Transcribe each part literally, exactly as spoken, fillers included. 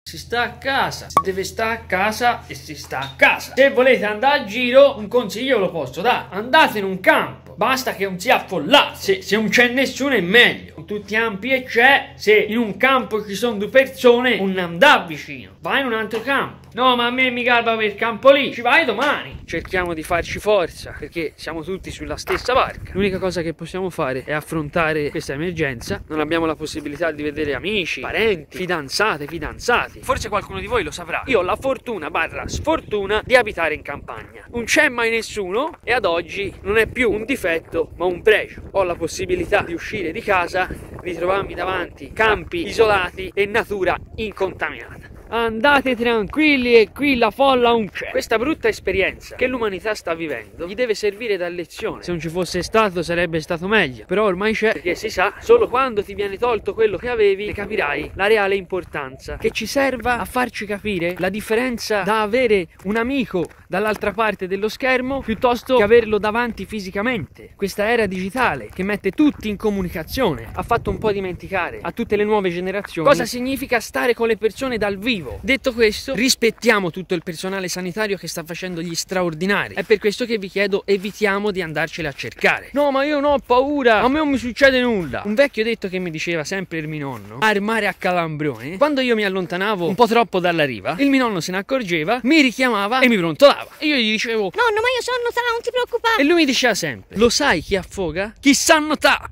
Si sta a casa, si deve stare a casa e si sta a casa. Se volete andare a giro, un consiglio ve lo posso dare: andate in un campo, basta che non sia affollato. Se, se non c'è nessuno è meglio, con tutti ampi e c'è. Se in un campo ci sono due persone, non andare vicino, vai in un altro campo. No, ma a me mi garba quel campo lì, ci vai domani. Cerchiamo di farci forza, perché siamo tutti sulla stessa barca. L'unica cosa che possiamo fare è affrontare questa emergenza. Non abbiamo la possibilità di vedere amici, parenti, fidanzate, fidanzati. Forse qualcuno di voi lo saprà: io ho la fortuna barra sfortuna di abitare in campagna. Non c'è mai nessuno e ad oggi non è più un difetto ma un pregio. Ho la possibilità di uscire di casa, ritrovarmi davanti campi isolati e natura incontaminata. Andate tranquilli e qui la folla non c'è. Questa brutta esperienza che l'umanità sta vivendo gli deve servire da lezione. Se non ci fosse stato sarebbe stato meglio, però ormai c'è, perché si sa, solo quando ti viene tolto quello che avevi ne capirai la reale importanza. Che ci serva a farci capire la differenza da avere un amico dall'altra parte dello schermo piuttosto che averlo davanti fisicamente. Questa era digitale che mette tutti in comunicazione ha fatto un po' dimenticare a tutte le nuove generazioni cosa significa stare con le persone dal vivo. Detto questo, rispettiamo tutto il personale sanitario che sta facendo gli straordinari. È per questo che vi chiedo: evitiamo di andarcele a cercare. No, ma io non ho paura, a me non mi succede nulla. Un vecchio detto che mi diceva sempre il mio nonno: al mare a calambrone. Quando io mi allontanavo un po' troppo dalla riva, il mio nonno se ne accorgeva, mi richiamava e mi brontolava. E io gli dicevo: nonno, ma io so nuotare, non ti preoccupare. E lui mi diceva sempre: lo sai chi affoga? Chi sa nuotare.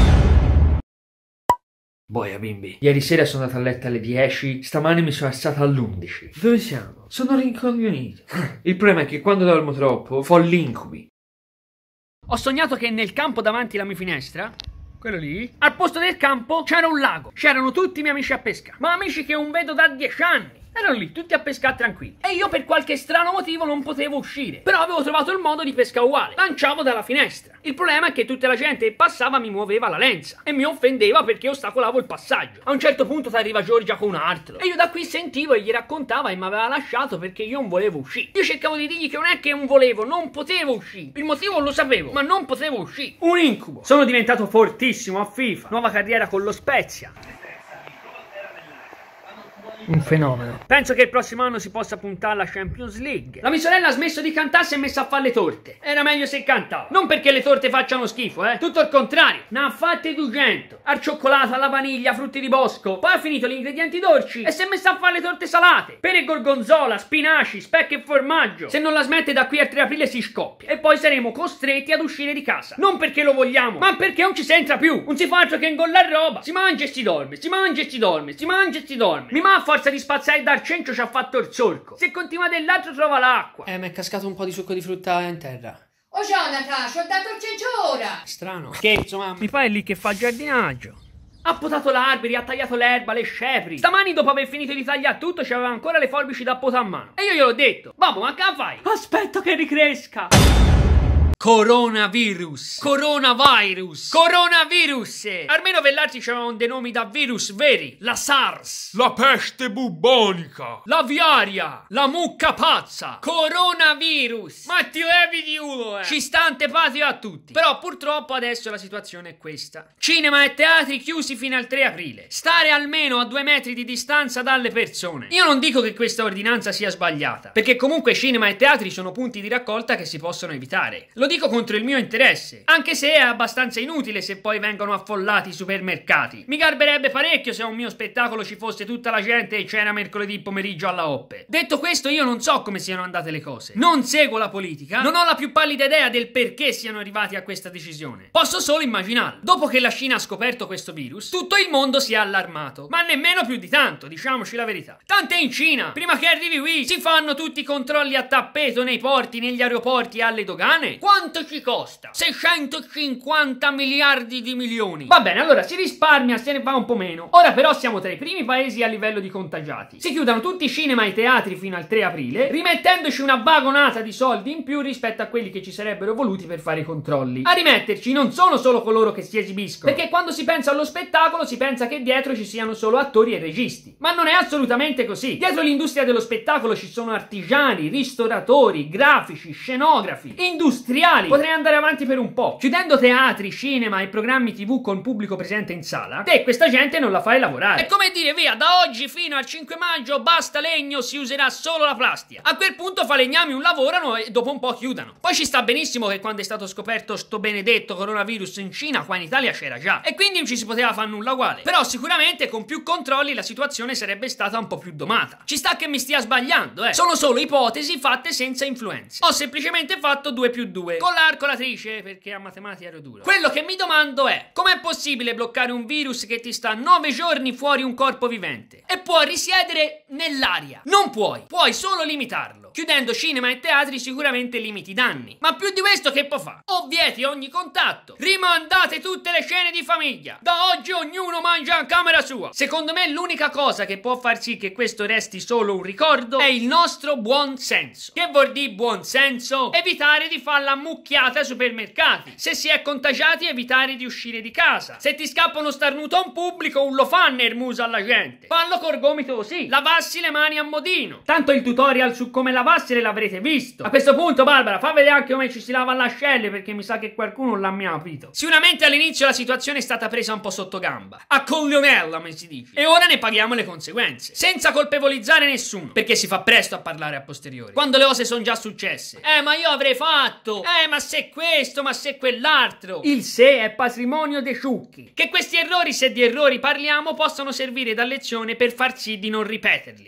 Boia bimbi, ieri sera sono andato a letto alle dieci, stamani mi sono alzato alle undici. Dove siamo? Sono rincoglionito. Il problema è che quando dormo troppo fo l'incubi. Ho sognato che nel campo davanti alla mia finestra, quello lì, al posto del campo c'era un lago. C'erano tutti i miei amici a pesca, ma amici che non vedo da dieci anni. Erano lì tutti a pescare tranquilli e io per qualche strano motivo non potevo uscire, però avevo trovato il modo di pescare uguale. Lanciavo dalla finestra. Il problema è che tutta la gente che passava mi muoveva la lenza e mi offendeva perché ostacolavo il passaggio. A un certo punto ti arriva Giorgia con un altro e io da qui sentivo e gli raccontava e mi aveva lasciato perché io non volevo uscire. Io cercavo di dirgli che non è che non volevo, non potevo uscire. Il motivo lo sapevo, ma non potevo uscire. Un incubo. Sono diventato fortissimo a FIFA. Nuova carriera con lo Spezia. Un fenomeno. Penso che il prossimo anno si possa puntare alla Champions League. La mia sorella ha smesso di cantare e si è messa a fare le torte. Era meglio se cantava. Non perché le torte facciano schifo, eh. Tutto il contrario. Ne ha fatte duecento. Al cioccolato, alla vaniglia, frutti di bosco. Poi ha finito gli ingredienti dolci e si è messa a fare le torte salate. Pere e gorgonzola, spinaci, speck e formaggio. Se non la smette da qui al tre aprile si scoppia. E poi saremo costretti ad uscire di casa. Non perché lo vogliamo, ma perché non ci si entra più. Non si fa altro che ingollare roba. Si mangia e si dorme, si mangia e si dorme, si mangia e si dorme. Mi ma forza di spazzare dal cencio ci ha fatto il solco. Se continua dell'altro trova l'acqua. Eh, mi è cascato un po' di succo di frutta in terra. Oh Jonathan, ci ho dato il cencio ora. Strano. Scherzo, mamma. Mi fa è lì che fa giardinaggio. Ha potato l'alberi, ha tagliato l'erba, le scepri. Stamani dopo aver finito di tagliare tutto c'aveva ancora le forbici da potare a mano. E io gliel'ho detto: babbo, ma che fai? Aspetto che ricresca. Coronavirus, coronavirus, coronavirus. Almeno Vellarti c'avevano dei nomi da virus veri. La SARS, la peste bubbonica, la viaria, la mucca pazza, coronavirus. Ma ti levi di uno, eh. Ci sta antipatico a tutti. Però purtroppo adesso la situazione è questa: cinema e teatri chiusi fino al tre aprile. Stare almeno a due metri di distanza dalle persone. Io non dico che questa ordinanza sia sbagliata, perché comunque cinema e teatri sono punti di raccolta che si possono evitare. Lo dico contro il mio interesse, anche se è abbastanza inutile se poi vengono affollati i supermercati. Mi garberebbe parecchio se a un mio spettacolo ci fosse tutta la gente e c'era mercoledì pomeriggio alla Oppe. Detto questo, io non so come siano andate le cose, non seguo la politica, non ho la più pallida idea del perché siano arrivati a questa decisione. Posso solo immaginarlo. Dopo che la Cina ha scoperto questo virus, tutto il mondo si è allarmato, ma nemmeno più di tanto, diciamoci la verità. Tant'è in Cina, prima che arrivi qui, si fanno tutti i controlli a tappeto nei porti, negli aeroporti e alle dogane. Quanto ci costa? seicentocinquanta miliardi di milioni. Va bene, allora si risparmia, se ne va un po' meno. Ora però siamo tra i primi paesi a livello di contagiati. Si chiudono tutti i cinema e i teatri fino al tre aprile, rimettendoci una vagonata di soldi in più rispetto a quelli che ci sarebbero voluti per fare i controlli. A rimetterci non sono solo coloro che si esibiscono, perché quando si pensa allo spettacolo si pensa che dietro ci siano solo attori e registi. Ma non è assolutamente così. Dietro l'industria dello spettacolo ci sono artigiani, ristoratori, grafici, scenografi, industriali, mondiali. Potrei andare avanti per un po'. Chiudendo teatri, cinema e programmi tivù con pubblico presente in sala, te questa gente non la fai lavorare. È come dire, via, da oggi fino al cinque maggio basta legno, si userà solo la plastica. A quel punto falegnami un lavorano e dopo un po' chiudano. Poi ci sta benissimo che quando è stato scoperto sto benedetto coronavirus in Cina, qua in Italia c'era già, e quindi non ci si poteva fare nulla uguale. Però sicuramente con più controlli la situazione sarebbe stata un po' più domata. Ci sta che mi stia sbagliando, eh. Sono solo ipotesi fatte senza influenze. Ho semplicemente fatto due più due con la calcolatrice perché a matematica ero duro. Quello che mi domando è: com'è possibile bloccare un virus che ti sta nove giorni fuori un corpo vivente e può risiedere nell'aria? Non puoi, puoi solo limitarlo. Chiudendo cinema e teatri sicuramente limiti i danni. Ma più di questo che può fare? O vieti ogni contatto. Rimandate tutte le scene di famiglia. Da oggi ognuno mangia a camera sua. Secondo me l'unica cosa che può far sì che questo resti solo un ricordo è il nostro buon senso. Che vuol dire buon senso? Evitare di fare la mucchiata ai supermercati. Se si è contagiati evitare di uscire di casa. Se ti scappa uno starnuto a un pubblico un lo fanno il muso alla gente. Fallo col gomito così. Lavassi le mani a modino. Tanto il tutorial su come lavarsele l'avrete visto. A questo punto Barbara fa vedere anche come ci si lava l'ascelle perché mi sa che qualcuno non l'ha mai capito. Sicuramente all'inizio la situazione è stata presa un po' sotto gamba. A coglionella come si dice. E ora ne paghiamo le conseguenze. Senza colpevolizzare nessuno. Perché si fa presto a parlare a posteriori. Quando le cose sono già successe. Eh ma io avrei fatto. Eh ma se questo, ma se quell'altro. Il se è patrimonio dei ciucchi. Che questi errori, se di errori parliamo, possano servire da lezione per far sì di non ripeterli.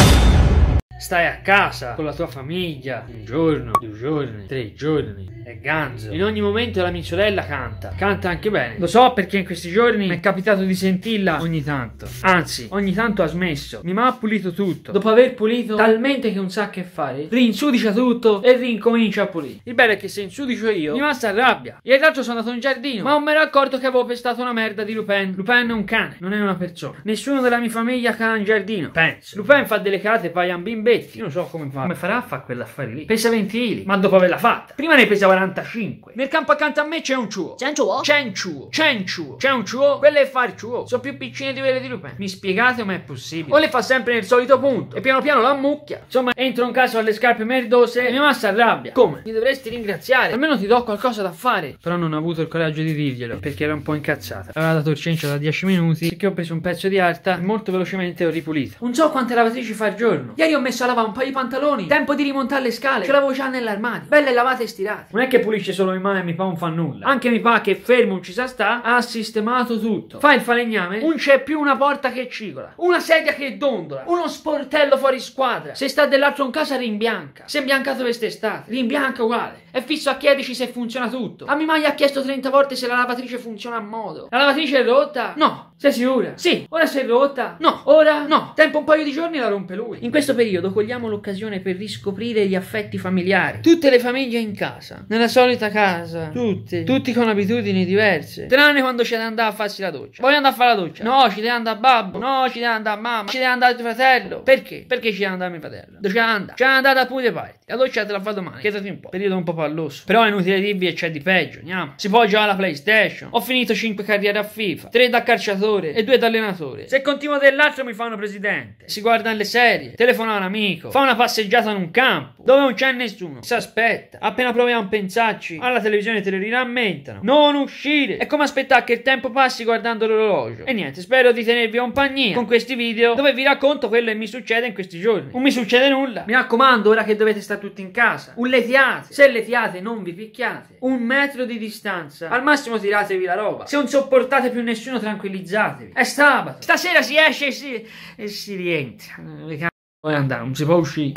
Stai a casa con la tua famiglia un giorno, due giorni, tre giorni. È ganzo. In ogni momento la mia sorella canta. Canta anche bene. Lo so perché in questi giorni mi è capitato di sentirla ogni tanto. Anzi, ogni tanto ha smesso. Mi ha pulito tutto. Dopo aver pulito talmente che non sa che fare, rinsudicia tutto e rincomincia a pulire. Il bello è che se insudicio io, mi basta rabbia. Ieri l'altro sono andato in giardino, ma non mi ero accorto che avevo pestato una merda di Lupin. Lupin è un cane, non è una persona. Nessuno della mia famiglia cana in giardino. Penso. Lupin fa delle cate paia un bimbetti. Io non so come fa. Come farà a fare quell'affare lì? Pesa venti chili. Ma dopo averla fatta. Prima ne pesa quarantacinque. Nel campo accanto a me c'è un ciuo. C'è un ciuo? C'è un ciuo. C'è un ciuo. C'è un ciuo. Quelle fa il ciuo. Sono più piccine di quelle di Lupin. Mi spiegate com'è possibile? O le fa sempre nel solito punto. E piano piano la mucchia. Insomma, entro in casa alle scarpe merdose e mi massa arrabbia. Come? Mi dovresti ringraziare. Almeno ti do qualcosa da fare. Però non ho avuto il coraggio di dirglielo. Perché era un po' incazzata. Aveva dato il cencio da dieci minuti. Sicché ho preso un pezzo di arta e molto velocemente ho ripulito. Non so quante lavatrici fa al giorno. Ieri ho messo a lavare un paio di pantaloni. Tempo di rimontare le scale. Ce l'avevo già nell'armadio. Belle lavate e stirate. Non è che pulisce solo le mani e mi fa non fa nulla. Anche mi fa che fermo non ci sa sta. Ha sistemato tutto. Fa il falegname. Non c'è più una porta che cicola. Una sedia che dondola. Uno sportello fuori squadra. Se sta dell'altro in casa rimbianca. Si è imbiancato quest'estate. Rimbianca uguale. È fisso a chiederci se funziona tutto. A mia mamma gli ha chiesto trenta volte se la lavatrice funziona a modo. La lavatrice è rotta? No. Sei sicura? Sì. Ora si è rotta? No. Ora? No. Tempo un paio di giorni la rompe lui. In questo periodo cogliamo l'occasione per riscoprire gli affetti familiari. Tutte le famiglie in casa. Nella solita casa. Tutte. Tutti con abitudini diverse. Tranne quando c'è da andare a farsi la doccia. Voglio andare a fare la doccia. No, ci deve andare a babbo. No, ci deve andare a mamma. Ci deve andare tuo fratello. Perché? Perché ci deve andare mio fratello. Dove ci deve andare? Ci deve andare da pure parti. La doccia te la fa domani. Chiedati un po'. Periodo un po' palloso. Però è inutile dirvi che c'è di peggio. Andiamo. Si può giocare alla PlayStation. Ho finito cinque carriere a FIFA. tre da calciatore e due da allenatore. Se continuo dell'altro mi fanno presidente. Si guarda le serie. Telefona a un amico. Fa una passeggiata in un campo dove non c'è nessuno. Si aspetta. Appena proviamo a pensarci, alla televisione te lo rirammentano. Non uscire. È come aspettare che il tempo passi guardando l'orologio. E niente, spero di tenervi compagnia con questi video dove vi racconto quello che mi succede in questi giorni. Non mi succede nulla. Mi raccomando, ora che dovete stare tutti in casa, un letiate. Se letiate non vi picchiate. Un metro di distanza. Al massimo tiratevi la roba. Se non sopportate più nessuno tranquillizzatevi. È sabato. Stasera si esce e si, e si rientra. Dove cazzo vuoi andare? Non si può uscire.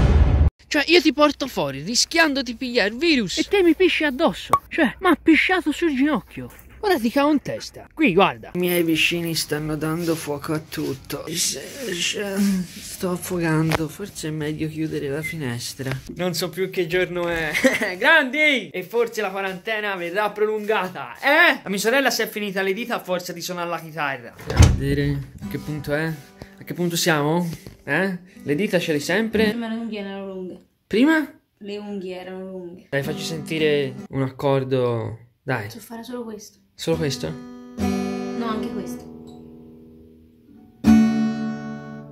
Cioè io ti porto fuori rischiando di pigliare il virus e te mi pisci addosso. Cioè mi ha pisciato sul ginocchio. Ora ti cavo in testa. Qui guarda. I miei vicini stanno dando fuoco a tutto. Sto affogando. Forse è meglio chiudere la finestra. Non so più che giorno è. Grandi! E forse la quarantena verrà prolungata. Eh? La mia sorella si è finita le dita a forza di suonare la chitarra. Andiamo a vedere a che punto è. A che punto siamo? Eh? Le dita ce le sempre? Prima le unghie erano lunghe. Prima? Le unghie erano lunghe. Dai, facci sentire un accordo. Dai. So fare solo questo. Solo questo? No, anche questo.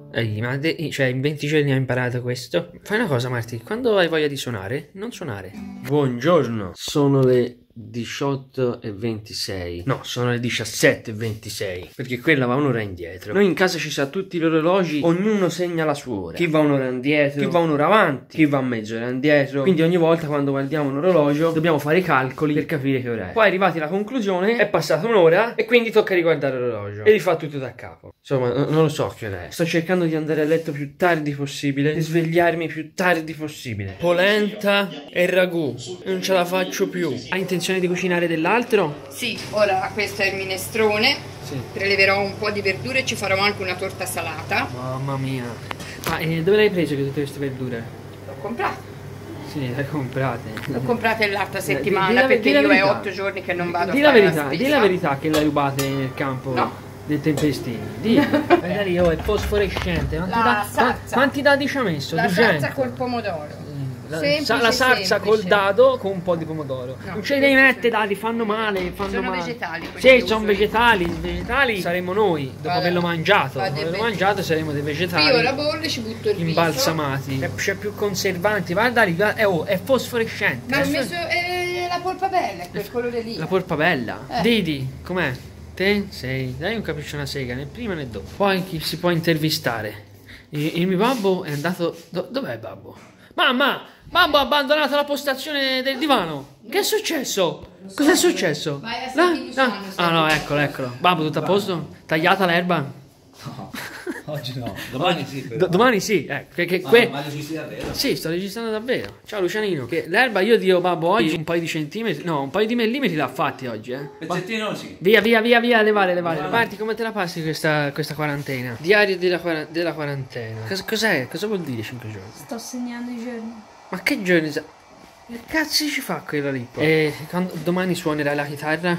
Ehi, ma de- cioè in venti giorni hai imparato questo? Fai una cosa, Marti, quando hai voglia di suonare, non suonare. Buongiorno, sono le diciotto e ventisei. No, sono le diciassette e ventisei, perché quella va un'ora indietro. Noi in casa ci sa tutti gli orologi, ognuno segna la sua ora. Chi va un'ora indietro, chi va un'ora avanti, chi va mezz'ora indietro. Quindi ogni volta quando guardiamo un orologio dobbiamo fare i calcoli per capire che ora è. Poi arrivati alla conclusione è passata un'ora e quindi tocca riguardare l'orologio e rifà tutto da capo. Insomma, non lo so che ora è. Sto cercando di andare a letto più tardi possibile e svegliarmi più tardi possibile. Polenta e ragù, non ce la faccio più. Hai intenzione di cucinare dell'altro? Sì, ora questo è il minestrone. Sì. Preleverò un po' di verdure e ci farò anche una torta salata. Mamma mia. Ma eh, dove le hai prese tutte queste verdure? L'ho comprata. Sì, le hai comprate. L'ho comprata l'altra Di- settimana di la- perché di la io è verità. otto giorni che non vado Di a la fare verità, la di spesa. la verità che le hai rubate nel campo No. dei tempestini. Dì. Magari io è fosforescente. Quanti, La da- salsa. qua- quanti dadi ci ha messo? La duecento. salsa col pomodoro. La, Semplice, sa- la salsa semplice. col dado con un po' di pomodoro. No, non ce li devi semplice. mettere dadi, fanno male, fanno Sono male. vegetali quelli Sì, che sono uso vegetali. I vegetali saremo noi dopo Vado- averlo mangiato. vado Dopo averlo bene. mangiato saremo dei vegetali. Io la bolle ci butto il riso. imbalsamati. C'è, c'è più conservanti. Guarda lì, guarda, eh, oh, è fosforescente. Ma ho Fosfore- messo eh, la polpa bella, quel colore lì. La polpa bella. Eh. Didi, com'è? Te sei. Dai un capriccio una sega, né prima né dopo. Poi chi si può intervistare? Il, il mio babbo è andato. do- dov'è il babbo? Mamma! Babbo ha abbandonato la postazione del divano. Che è successo? Cos'è successo? Vai a Là? sentire Luciano, Ah, stai ah no, tutto. eccolo, eccolo. Babbo, tutto a posto? Tagliata l'erba? No, oggi no, domani sì. Do- Però. domani sì, eh, che, che Ah, que- ma registri davvero? Sì, sto registrando davvero. Ciao Lucianino. Che l'erba io dico babbo oggi un paio di centimetri, no, un paio di millimetri l'ha fatti oggi, eh. Va- Pezzettino sì. Via, via, via, via, levare, levare. Vai. Marti, come te la passi questa, questa quarantena? Diario della, quara- della quarantena. Cos- cos'è? Cosa vuol dire cinque giorni? Sto segnando i giorni. Ma che giorni? sa- Che cazzo ci fa quella lì? poi? E quando- domani suonerai la chitarra?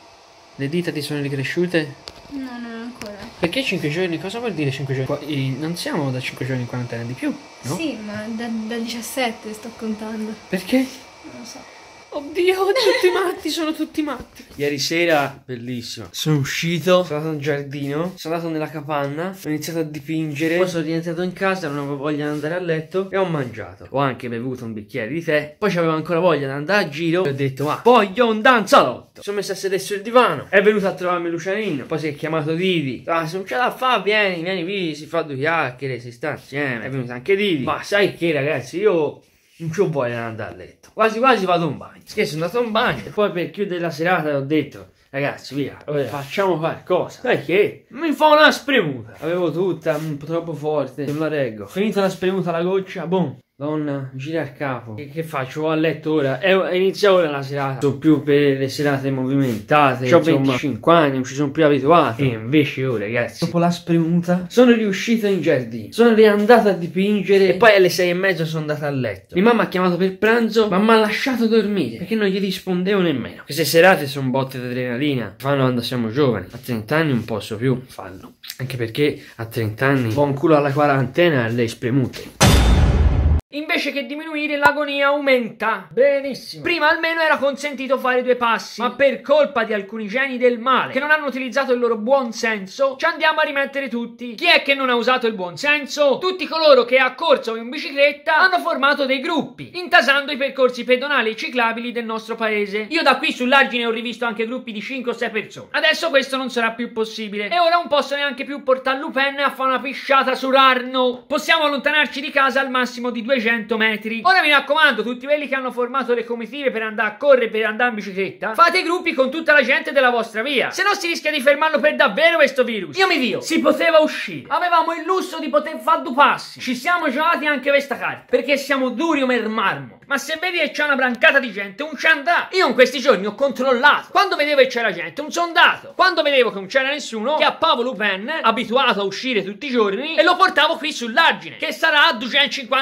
Le dita ti sono ricresciute? No, non ancora. Perché cinque giorni? Cosa vuol dire cinque giorni? Qua- i- Non siamo da cinque giorni in quarantena, di più, no? Sì, ma da, da diciassette sto contando. Perché? Non lo so. Oddio, tutti matti, sono tutti matti. Ieri sera, bellissimo. Sono uscito, sono andato in giardino, sono andato nella capanna, ho iniziato a dipingere. Poi sono rientrato in casa, non avevo voglia di andare a letto e ho mangiato. Ho anche bevuto un bicchiere di tè. Poi avevo ancora voglia di andare a giro e ho detto, ma voglio un danzalotto. Sono messo a sedere sul divano. È venuto a trovarmi Lucianino. Poi si è chiamato Didi. Ah, se non ce la fa, vieni, vieni, vieni, si fa due chiacchiere, si sta insieme. È venuto anche Didi. Ma sai che, ragazzi, io non c'ho voglia di andare a letto. Quasi quasi vado a un bagno. Scherzo, sono andato a un bagno. E poi per chiudere la serata ho detto, ragazzi, via, ora facciamo qualcosa. Sai che? Mi fa una spremuta. Avevo tutta un po' troppo forte. Non la reggo. Finita la spremuta la goccia, boom. Donna, gira il capo. Che, che faccio? Vado a letto ora. E e inizia ora la serata. Sono più per le serate movimentate. Ho venticinque anni, non ci sono più abituato. E invece ora, ragazzi, dopo la spremuta, sono riuscito in giardino. Sono riandato a dipingere. E poi alle sei e mezza sono andato a letto. Mia mamma ha chiamato per pranzo, ma mi ha lasciato dormire. Perché non gli rispondevo nemmeno. Queste serate sono botte di adrenalina. Fanno quando siamo giovani. A trenta anni non posso più farlo. Anche perché a trenta anni buon culo alla quarantena e alle spremute. Invece che diminuire, l'agonia aumenta. Benissimo. Prima almeno era consentito fare due passi, ma per colpa di alcuni geni del male che non hanno utilizzato il loro buon senso, ci andiamo a rimettere tutti. Chi è che non ha usato il buon senso? Tutti coloro che a corsa o in bicicletta hanno formato dei gruppi, intasando i percorsi pedonali e ciclabili del nostro paese. Io da qui sull'argine ho rivisto anche gruppi di cinque o sei persone. Adesso questo non sarà più possibile e ora non posso neanche più portare Lupin a fare una pisciata su Arno. Possiamo allontanarci di casa al massimo di duecento metri. Ora mi raccomando, tutti quelli che hanno formato le comitive per andare a correre, per andare in bicicletta, fate i gruppi con tutta la gente della vostra via, se no si rischia di fermarlo per davvero questo virus. Io mi vio, si poteva uscire, avevamo il lusso di poter fare due passi, ci siamo giocati anche questa carta, perché siamo duri come il marmo. Ma se vedi che c'è una brancata di gente, un ci andà. Io in questi giorni ho controllato. Quando vedevo che c'era gente, un sondato. Quando vedevo che non c'era nessuno, chiappavo Lupin, abituato a uscire tutti i giorni, e lo portavo qui sull'argine, che sarà a duecentocinquanta metri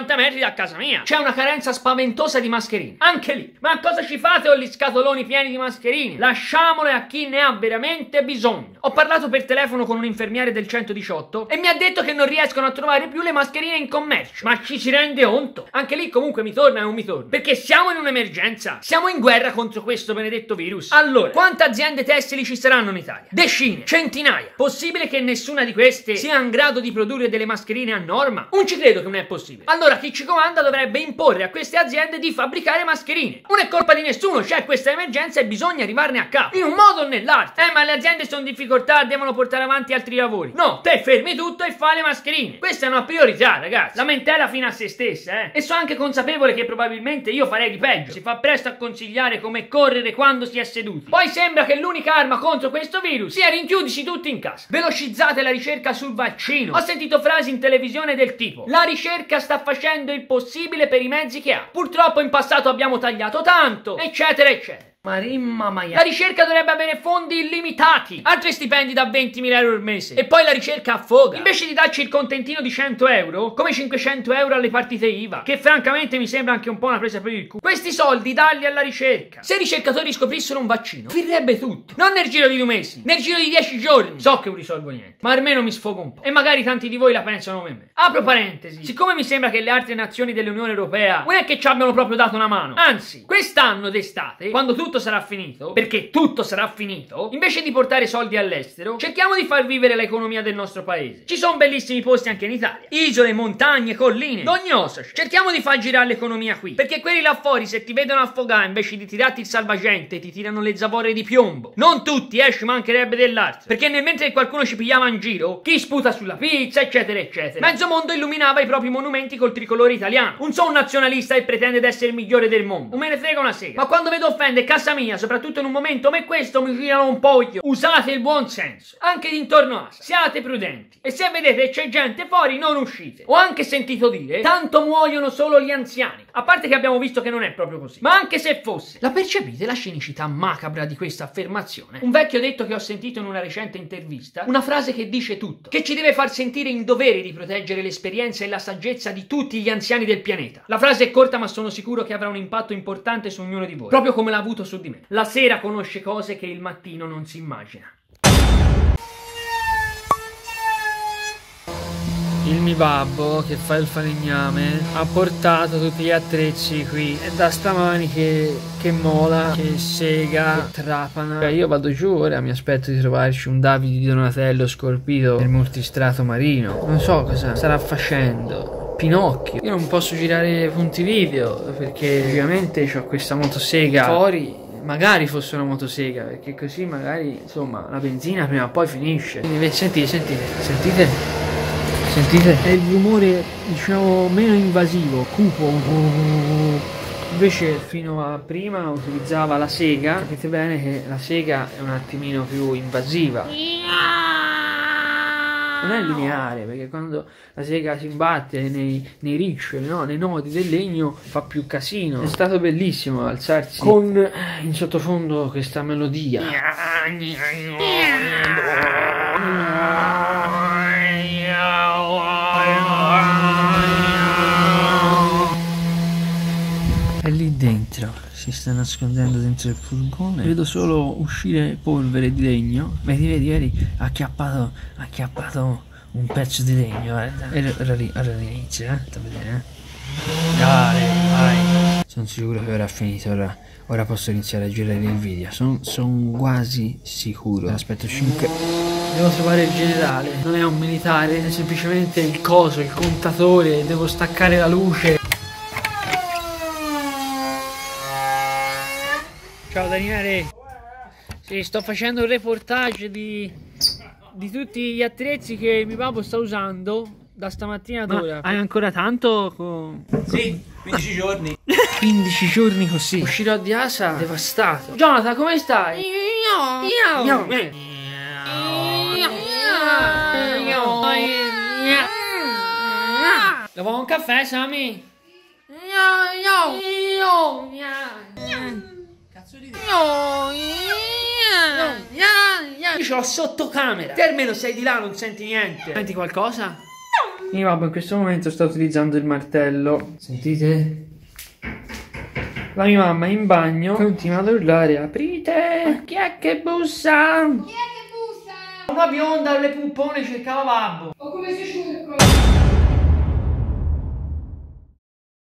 a casa mia. C'è una carenza spaventosa di mascherine. Anche lì. Ma cosa ci fate con gli scatoloni pieni di mascherine? Lasciamole a chi ne ha veramente bisogno. Ho parlato per telefono con un infermiere del centodiciotto e mi ha detto che non riescono a trovare più le mascherine in commercio. Ma ci si rende conto? Anche lì comunque mi torna e non mi torna. Perché siamo in un'emergenza. Siamo in guerra contro questo benedetto virus. Allora, quante aziende tessili ci saranno in Italia? Decine, centinaia. Possibile che nessuna di queste sia in grado di produrre delle mascherine a norma? Non ci credo che non è possibile. Allora chi ci comanda dovrebbe imporre a queste aziende di fabbricare mascherine. Non è colpa di nessuno, c'è questa emergenza e bisogna arrivarne a capo. In un modo o nell'altro. Eh, ma le aziende sono in difficoltà, devono portare avanti altri lavori. No, te fermi tutto e fai le mascherine. Questa è una priorità, ragazzi. Lamentela fino a se stessa, eh. E sono anche consapevole che probabilmente io farei di peggio. Si fa presto a consigliare come correre quando si è seduti. Poi sembra che l'unica arma contro questo virus sia rinchiudisi tutti in casa. Velocizzate la ricerca sul vaccino. Ho sentito frasi in televisione del tipo: la ricerca sta facendo il possibile per i mezzi che ha. Purtroppo in passato abbiamo tagliato tanto, eccetera, eccetera. Marimma maia. La ricerca dovrebbe avere fondi illimitati, altri stipendi da ventimila euro al mese. E poi la ricerca affoga. Invece di darci il contentino di cento euro, come cinquecento euro alle partite I V A, che francamente mi sembra anche un po' una presa per il culo. Questi soldi darli alla ricerca. Se i ricercatori scoprissero un vaccino, finirebbe tutto. Non nel giro di due mesi, nel giro di dieci giorni. So che non risolvo niente, ma almeno mi sfogo un po'. E magari tanti di voi la pensano come me. Apro parentesi. Siccome mi sembra che le altre nazioni dell'Unione Europea non è che ci abbiano proprio dato una mano. Anzi, quest'anno d'estate, quando tutto sarà finito, perché tutto sarà finito, invece di portare soldi all'estero, cerchiamo di far vivere l'economia del nostro paese. Ci sono bellissimi posti anche in Italia, isole, montagne, colline, d'ogni osace. Cerchiamo di far girare l'economia qui, perché quelli là fuori, se ti vedono affogare, invece di tirarti il salvagente, ti tirano le zavorre di piombo. Non tutti, eh, ci mancherebbe dell'altro, perché nel mentre qualcuno ci pigliava in giro, chi sputa sulla pizza, eccetera, eccetera, mezzo mondo illuminava i propri monumenti col tricolore italiano. Non sono un nazionalista e pretende di essere il migliore del mondo, non me ne frega una sega, ma quando vedo offende casa mia, soprattutto in un momento come questo, mi girano un po'. Usate il buon senso, anche d'intorno a sé. Siate prudenti. E se vedete c'è gente fuori, non uscite. Ho anche sentito dire: tanto muoiono solo gli anziani. A parte che abbiamo visto che non è proprio così. Ma anche se fosse, la percepite la scenicità macabra di questa affermazione? Un vecchio detto che ho sentito in una recente intervista, una frase che dice tutto, che ci deve far sentire in dovere di proteggere l'esperienza e la saggezza di tutti gli anziani del pianeta. La frase è corta, ma sono sicuro che avrà un impatto importante su ognuno di voi, proprio come l'ha avuto su di me. La sera conosce cose che il mattino non si immagina. Il mio babbo, che fa il falegname, ha portato tutti gli attrezzi qui. E da stamani che, che mola, che sega, che trapana. Cioè io vado giù, ora mi aspetto di trovarci un Davide di Donatello scolpito nel multistrato marino. Non so cosa starà facendo. Pinocchio. Io non posso girare punti video perché ovviamente ho questa motosega fuori. Magari fosse una motosega, perché così magari insomma la benzina prima o poi finisce. Quindi sentite, sentite, sentite, sentite? È il rumore diciamo meno invasivo, cupo. Invece fino a prima utilizzava la sega. Capite bene che la sega è un attimino più invasiva. Non è lineare, perché quando la sega si imbatte nei, nei riccioli, no? Nei nodi del legno, fa più casino. È stato bellissimo alzarsi con in sottofondo questa melodia. E lì dentro si sta nascondendo dentro il furgone. Vedo solo uscire polvere di legno. Vedi, vedi, vedi, ha acchiappato, ha acchiappato un pezzo di legno, guarda. E ora all'inizio, eh? Sta a vedere, eh? Dai, vai. Sono sicuro che ora è finito, ora, ora posso iniziare a girare il video. Sono son quasi sicuro. Aspetta cinque. Devo trovare il generale. Non è un militare, è semplicemente il coso, il contatore. Devo staccare la luce. Ciao Daniele, sì, sto facendo un reportage di, di tutti gli attrezzi che mio papà sta usando da stamattina ad ora. Hai ancora tanto? Con... Sì, quindici giorni. quindici giorni così. Uscirò di casa devastato. Jonathan, come stai? Io. Io. Io. Lo vuoi un caffè, Sami? Io. Io. Io. No, io ce l'ho sotto camera. Te almeno sei di là, non senti niente. Senti qualcosa? Mio babbo in questo momento sta utilizzando il martello. Sentite? La mia mamma in bagno continua ad urlare: aprite! Chi è che bussa? Chi è che bussa? Una bionda alle puppone cercava babbo. O come si cerca?